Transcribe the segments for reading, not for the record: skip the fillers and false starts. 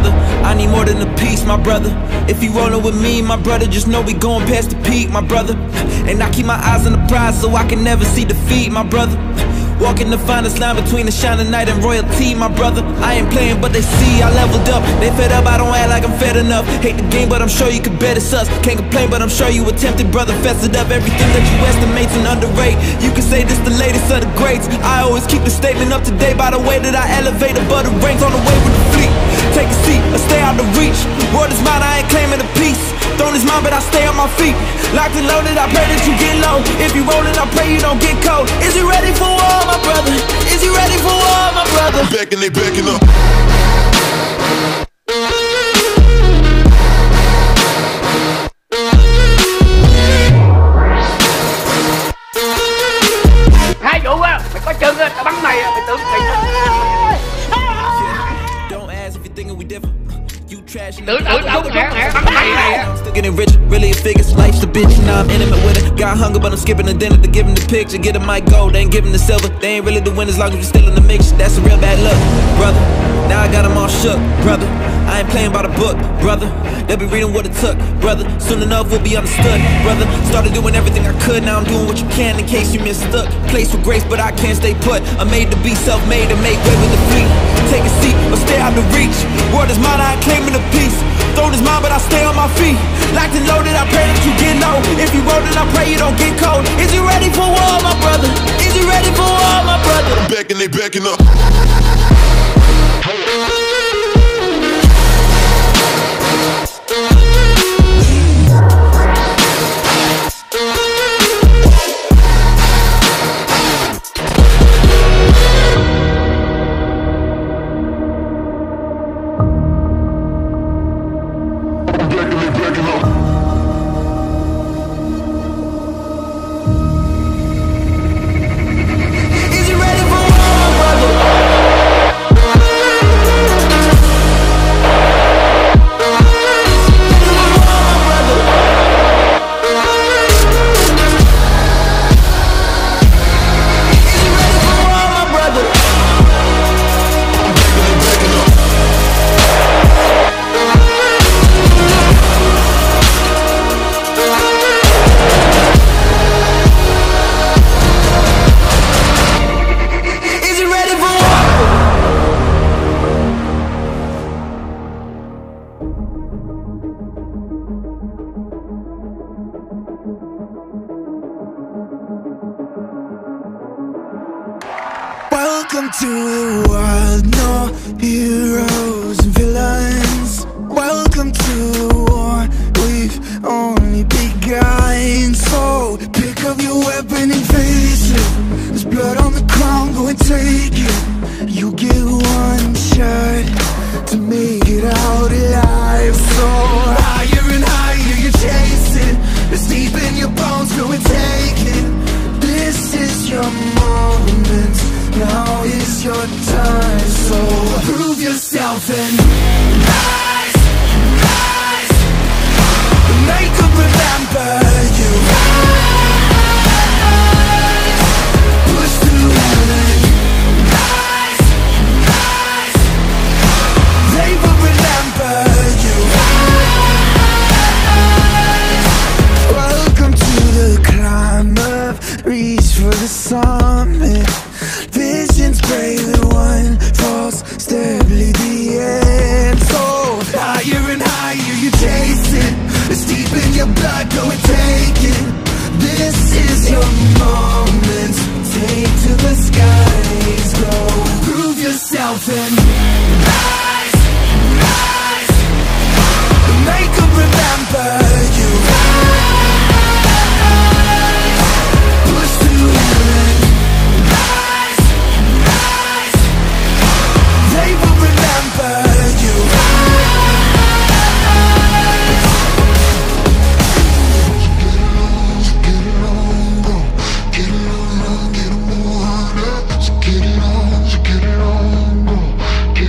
brother. I need more than a piece, my brother. If you rollin' with me, my brother, just know we going past the peak, my brother. And I keep my eyes on the prize so I can never see defeat, my brother. Walking the finest line between the shining night and royalty, my brother. I ain't playing, but they see I leveled up. They fed up, I don't act like I'm fed enough. Hate the game, but I'm sure you could bet it's us. Can't complain, but I'm sure you attempted, brother. Fested up everything that you estimates and underrate. You can say this the latest of the greats. I always keep the statement up to date by the way that I elevate above the ranks. On the way with the fleet, take a seat or stay out of reach. Word is mine, I ain't claiming a piece. Throne is mine, but I stay on my feet. Locked and loaded, I pray that you get low. If you rollin', I pray you don't get cold. Is you ready for war, my brother? Is you ready for war, my brother? Backing, they backing up. Hai vụ á, mày có chân á, tao bắn mày á, mày tưởng mày Don't ask if you're thinking we different. You trash tưởng bắn mày này á. Still getting rich, really it figures. Life's the bitch, now I'm intimate with it. Got hunger, but I'm skipping the dinner to give him the picture. Get him my gold, they ain't giving the silver. They ain't really the win as long as you still in the mix. That's a real bad luck, brother. Now I got them all shook, brother. I ain't playing by the book, brother. They'll be reading what it took, brother. Soon enough we'll be understood, brother. Started doing everything I could, now I'm doing what you can in case you mistook. Place for grace, but I can't stay put. I'm made to be self-made and make way with the fleet. Take a seat or stay out of reach. Word is mine, I ain't claiming a piece. Throne is mine, but I stay on my feet. Locked and loaded, I pray that you get low. If you rollin', I pray you don't get cold. Is you ready for war, my brother? Is you ready for war, my brother? Backing, they backing up. Welcome to the world, no heroes and villains. Welcome to the war, we've only begun. So pick up your weapon and face it. There's blood on the ground, go and take it. You get one shot to make it out alive. So higher and higher you're chasing. It's deep in your bones, go and take it. This is your moment, now is your time. So prove yourself and rise, rise. Make them remember you. Rise, push through heaven. Rise, rise. They will remember you. Rise. Welcome to the climb up, reach for the summit. Visions brave, the one false step lead the end. So higher and higher you chase it. It's deep in your blood, go and take it. This is your moment, take to the skies, go. Prove yourself and rise, rise. Make them remember you. Rise, push through heaven. They will remember you. Get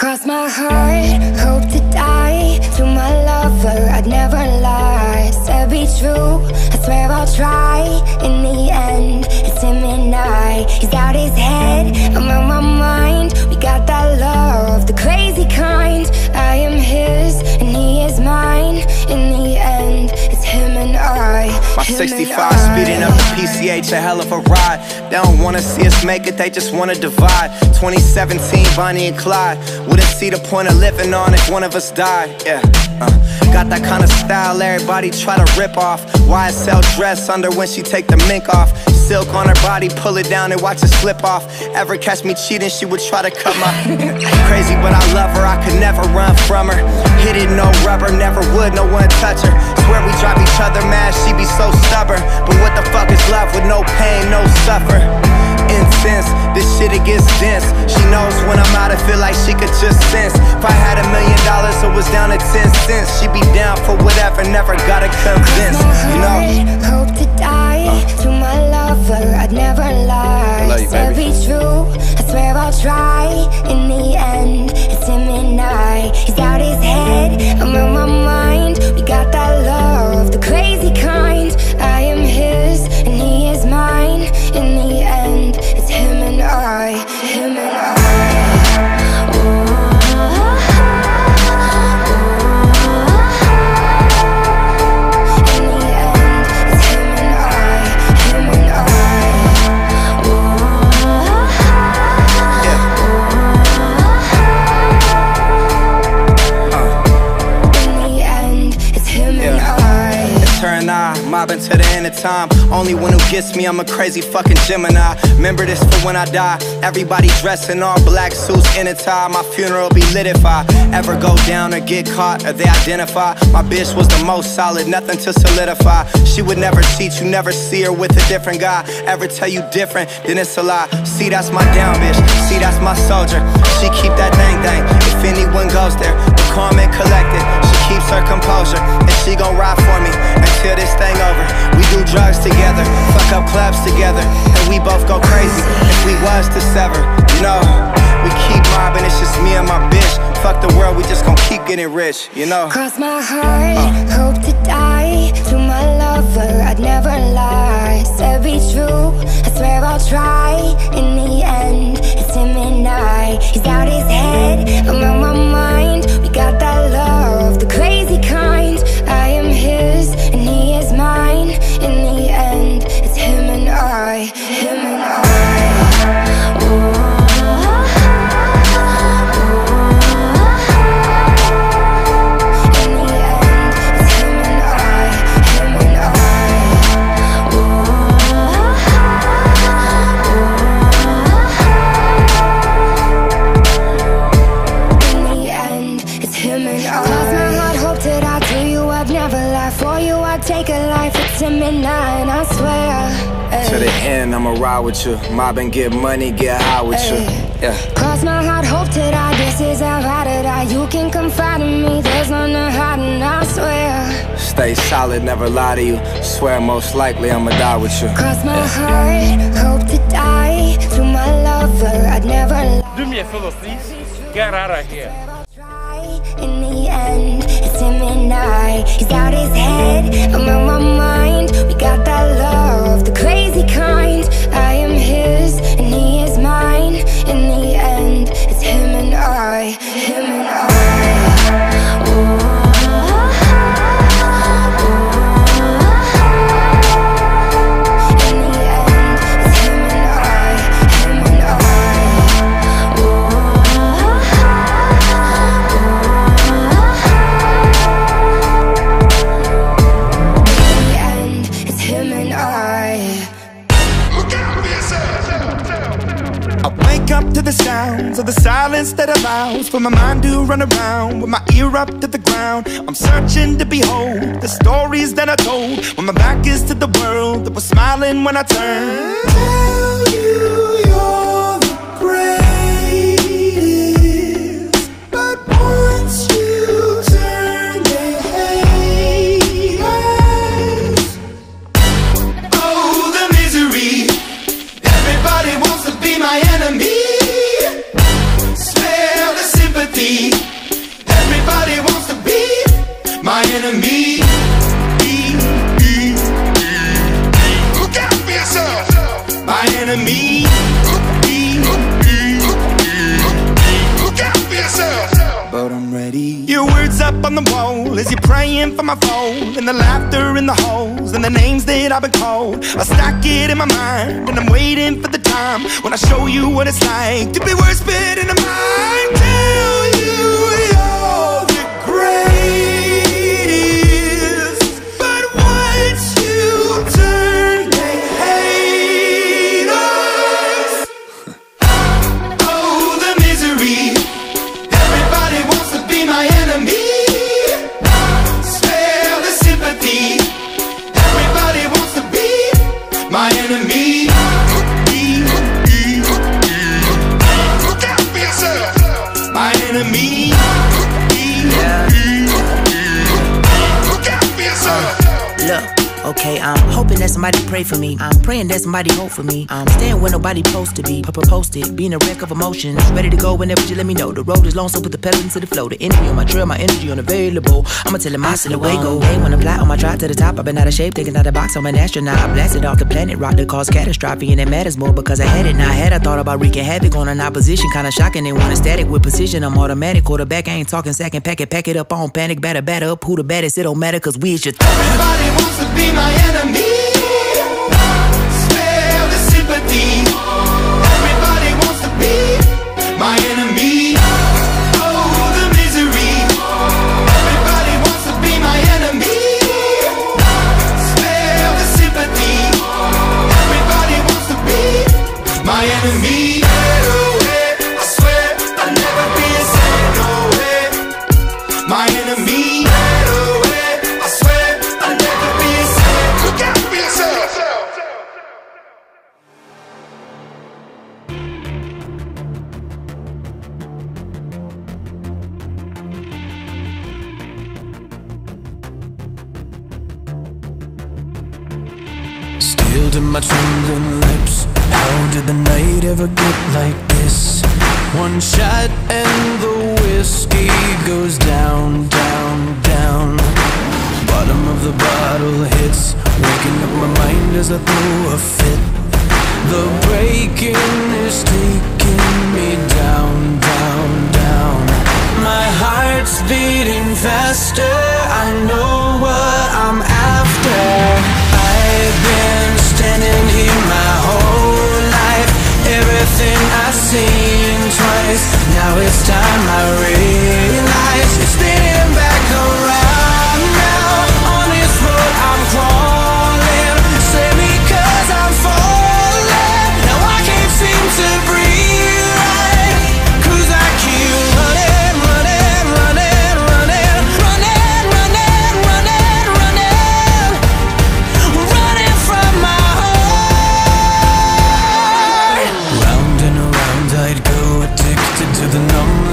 Cross my heart, hope to die. To my lover, I'd never lie. Said be true, I swear I'll try. In the end, it's him and I. He's out his head, I'm on my mind. We got that love, the crazy kind. I am his, and he is mine. In the end, it's him and I. My 65 speeding up the PCH, a hell of a ride. They don't wanna see us make it, they just wanna divide. 2017, Bonnie and Clyde. Wouldn't see the point of living on if one of us died. Yeah, got that kind of style everybody try to rip off. YSL dress under when she take the mink off. Silk on her body, pull it down and watch it slip off. Ever catch me cheating, she would try to cut my crazy, but I love her, I could never run from her. Hit it, no rubber, never would, no one touch her. Swear we drive each other mad, she be so stubborn. But what the fuck is love with no pain, no suffer? Intense, this shit it gets dense. She knows when I'm out, I feel like she could just sense. If I had $1 million, it was down to 10 cents. She'd be down for whatever, never gotta convince, you know. Hope to die, to my lover, I'd never lie. Love you, Said baby. be true, I swear I'll try. In the end, it's him and I. He's out his head, I'm on my mind. We got that love, the crazy kind. I am his, and he is mine. In the end, it's him and I, him and I. Mobbing to the end of time. Only one who gets me, I'm a crazy fucking Gemini. Remember this for when I die. Everybody dressed in all black suits in a tie. My funeral be lit if I ever go down or get caught or they identify. My bitch was the most solid, nothing to solidify. She would never cheat, you never see her with a different guy. Ever tell you different, then it's a lie. See, that's my down bitch, see, that's my soldier. She keep that thing. If anyone goes there, but calm and collected. She keeps her composure, and she gon' ride for me until this thing over. We do drugs together, fuck up clubs together, and we both go crazy if we was to sever. You know, we keep mobbing, it's just me and my bitch. Fuck the world, we just gon' keep getting rich, you know. Cross my heart, hope to die. To my lover, I'd never lie. Said be true, I swear I'll try. In the end, it's him and I. He's out his head, I'm on my mind. We got that love, the crazy kind. I am his, and he is mine. In the end, it's him and I, him and I. Ooh. I swear. To the end, I'ma ride with you. Mob and get money, get high with you. Yeah. Cross my heart, hope to die. This is how I die. You can confide in me. There's nothing hiding. I swear. Stay solid, never lie to you. Swear most likely I'ma die with you. Cross my heart, hope to die. To my lover, I'd never lie. Do me a favor, please. Get out of here. In the end, it's him and I. He's out his head, I'm on my mind. We got that love, the crazy kind. I am his, and he is mine. In the end, it's him and I, him and I. Ooh. To the sounds of the silence that allows for my mind to run around with my ear up to the ground. I'm searching to behold the stories that I told when my back is to the world that was smiling when I turned. Tell you you're the greatest, but once you turn they hate us. Oh, the misery. Everybody wants to be my enemy. on the wall as you're praying for my phone, and the laughter in the halls and the names that I've been called. I stack it in my mind and I'm waiting for the time when I show you what it's like to be worse fit in a mind. Tell you you're the greatest, but once you turn, they hate us. Oh, the misery. Everybody wants to be my enemy. Spare the sympathy. Everybody wants to be my enemy. Look out for yourself. My enemy. Look out for yourself. Look, okay, I'm hoping that somebody pray for me. I'm praying that somebody hope for me. I'm staying where nobody supposed to be. Posted, being a wreck of emotions. Ready to go whenever you let me know. The road is long, so put the pedal into the flow. The energy on my trail, my energy unavailable. I'ma tell him I still away go. Hey, when I fly on my drive to the top, I've been out of shape, thinking out the box. I'm an astronaut. I blasted off the planet, rock that caused catastrophe, and it matters more because I had it. Now I had I thought about wreaking havoc on an opposition, kinda shocking. They want a static with precision. I'm automatic. Quarterback, I ain't talking second pack it up on panic. Batter up. Who the baddest? It don't matter, cause we is your Everybody wants to be my enemy. Spare the sympathy. Everybody wants to be my enemy. Oh, the misery. Everybody wants to be my enemy. Spare the sympathy. Everybody wants to be my enemy. I swear I'll never be a saint, no way. My enemy. I swear I'll never be a saint. Look out for yourself. Still to my trembling lips. How did the night ever get like this? One shot and the whiskey goes down, down, down. Bottom of the bottle hits, waking up my mind as I throw a fit. The breaking is taking me down, down, down. My heart's beating faster, I know what I'm after. I've been standing here my whole life. Everything I've seen twice. Now it's time I realize it's spinning back around now. On this road I'm crawling. Save me cause I'm falling. Now I can't seem to breathe right. Cause I keep running, running, running, running, running, running, running, running, running from my heart. Round and around I'd go, addicted to the numb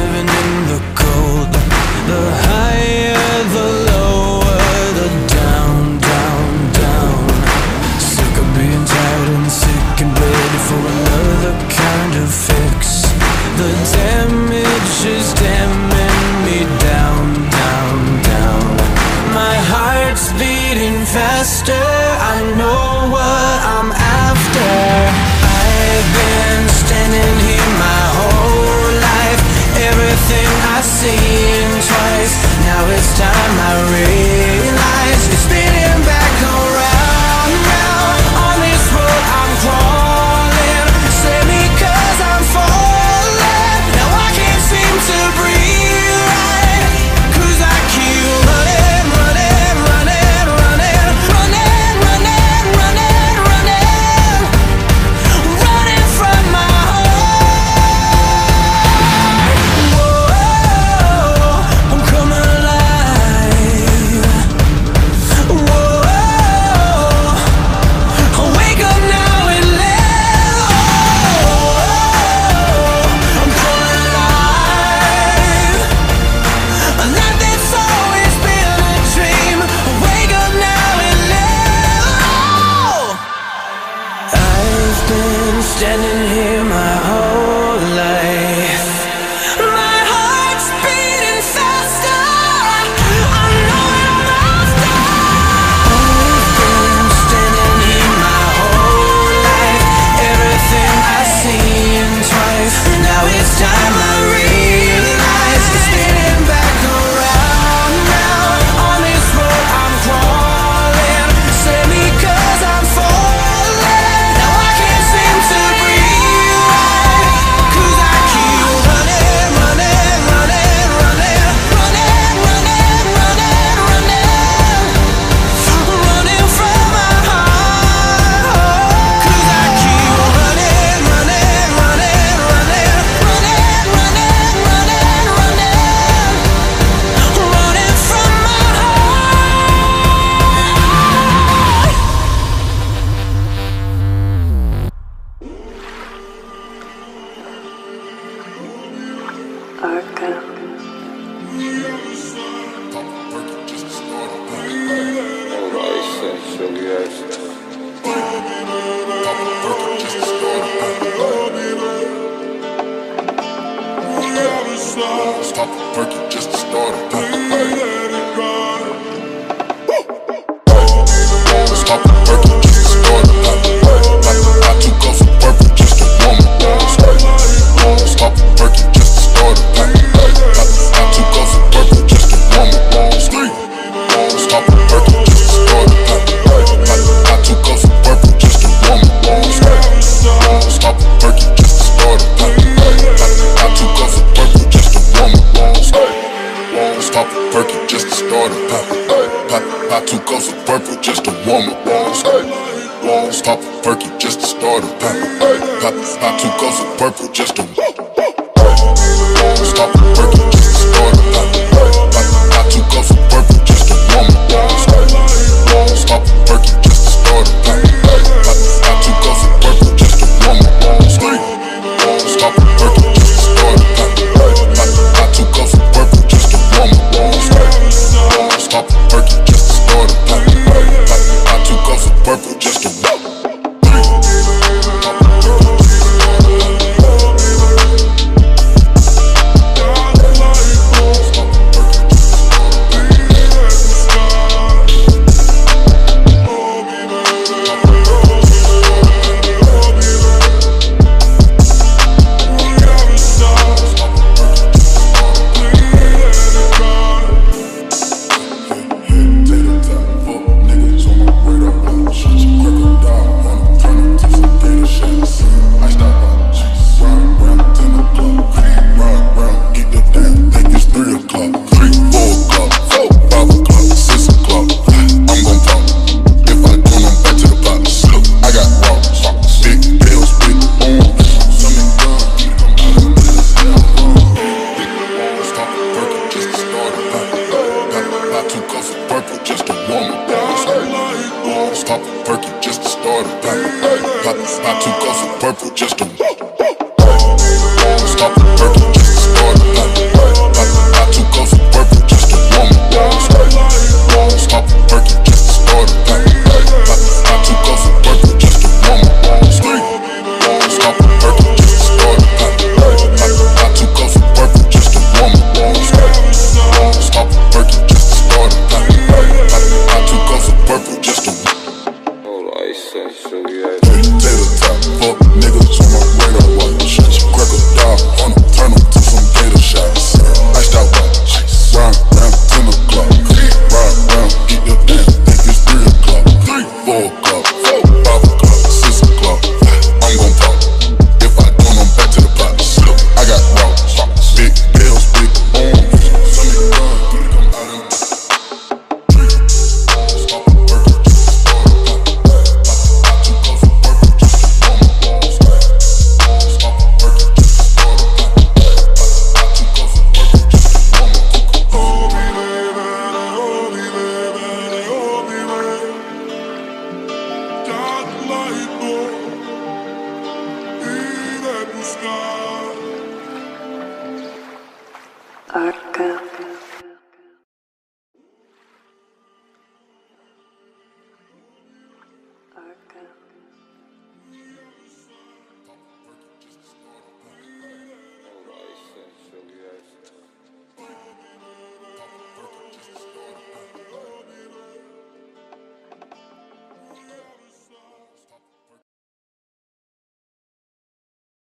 Stop a perky just to start it. Stop a perky just to start it. I two cups of purple just to warm up. Stop a perky just to start it. I two cups of purple just to warm up. Stop a perky just to start it. I two cups of purple just to warm up. Stop a perky just to start it. I two cups of purple just to warm up. Stop a perky just to start it. I two cups of purple just to warm up. Stop a perky just to start it. I two cups of purple just to stop a perky just to start it. I two cups of purple just to warm up. Stop a perky just to start it. I two cups of purple just to warm up. Stop a perky just to start it. I two cups of purple just to warm up. Stop a perky just to start it. I two cups of purple just to warm up. Stop a perky just to start it. I two cups of purple just to stop a perky just to start it. I two cups of purple just to warm up. Stop a perky just to start it. I two cups of purple just to warm up. Stop a perky just to start it. I two cups of purple just to warm up. Stop a perky just to start it. I two cups of purple just to tater top, fuck niggas on my radar watch. Crack a dog on them, turn them to some gator shots. Iced out watch, round 10 o'clock. Ride round, get the damn, think it's 3 o'clock. 4 o'clock, 5 o'clock, 6 o'clock. I'm gon' pop. If I don't, I'm back to the pot. I got rocks, big bills, big arms. Some of gun, come out and stop a burger. Arca.